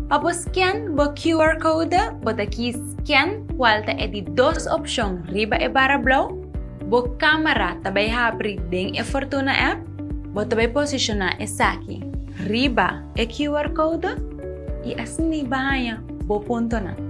Após scan bo QR code, bota aqui scan, walta é de duas opções, riba e barra blow. Bo câmera também abre den e Fortuna app, bota vai posicionar essa aqui, riba e QR code e assim banha bo ponto na.